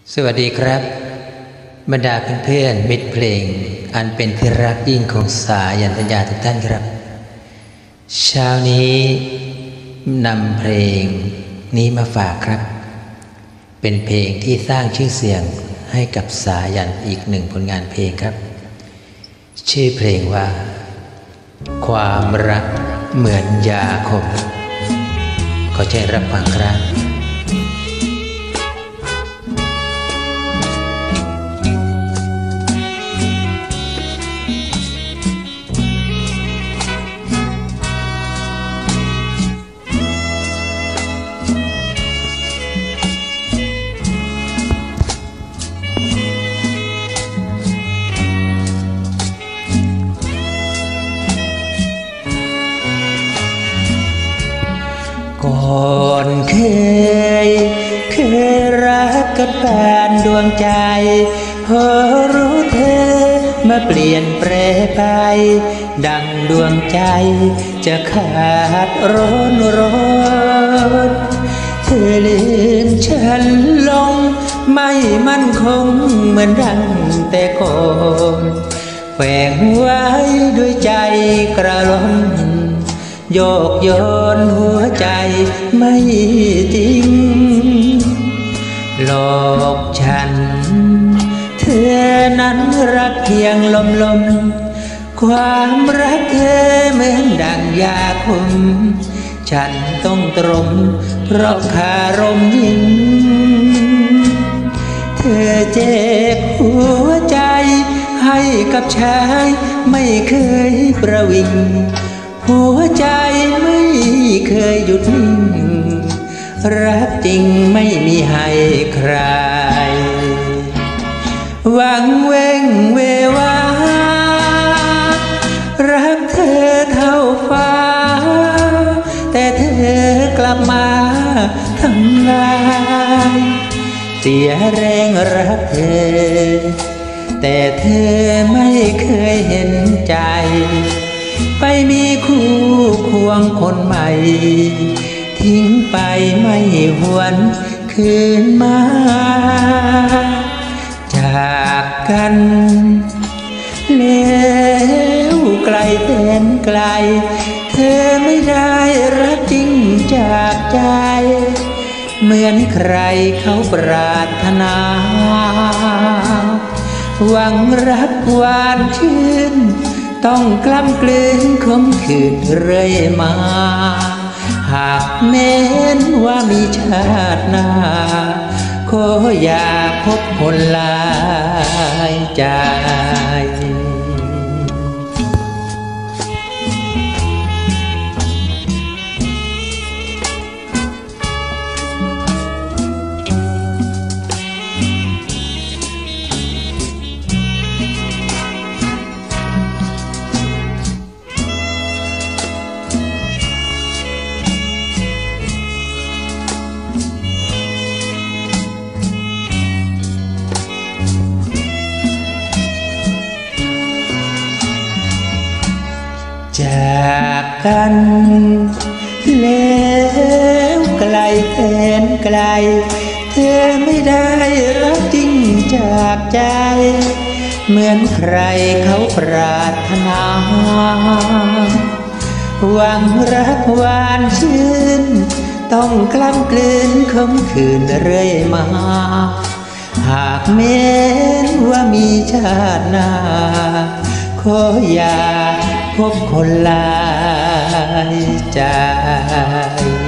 สวัสดีครับบรรดาเพื่อนๆมิตรเพลงอันเป็นที่รักยิ่งของสายันสัญญาทุกท่านครับเช้านี้นำเพลงนี้มาฝากครับเป็นเพลงที่สร้างชื่อเสียงให้กับสายันอีกหนึ่งผลงานเพลงครับชื่อเพลงว่าความรักเหมือนยาขมขอเชิญรับฟังครับก่อนเคยรักกันแฟนดวงใจพอรู้เธอมาเปลี่ยนแปรไปดังดวงใจจะขาดร้อนเธอลืมฉันลงไม่มั่นคงเหมือนดังแต่ก่อนแฝงไว้ด้วยใจกระล่อนโยกโยนหัวใจไม่จริงหลอกฉันเธอนั้นรักเพียงลมความรักเธอเหมือนดังยาขมฉันต้องตรมเพราะคารมยิ่งเธอเจ็บหัวใจให้กับชายไม่เคยประวิงหัวใจไม่เคยหยุดนิ่งรักจริงไม่มีให้ใครหวังเว้งเววารักเธอเท่าฟ้าแต่เธอกลับมาทำลายเสียแรงรักเธอแต่เธอไม่เคยเห็นใจไปมีคู่ควงคนใหม่ทิ้งไปไม่หวนคืนมาจากกันแล้วไกลแสนไกลเธอไม่ได้รักจริงจากใจเหมือนใครเขาปรารถนาหวังรักหวานชื่นต้องกล้ำกลืนคมขืนเรื่อยมาหากแม้นว่ามีชาติหน้าขออย่าพบคนหลายใจจากกันแล้วไกลแสนไกลเธอไม่ได้รักจริงจากใจเหมือนใครเขาปรารถนาหวังรักหวานชื่นต้องกล้ำกลืนคมคืนเรื่อยมาหากแม้นว่ามีชาติหน้าขออย่าพบคนหลายใจ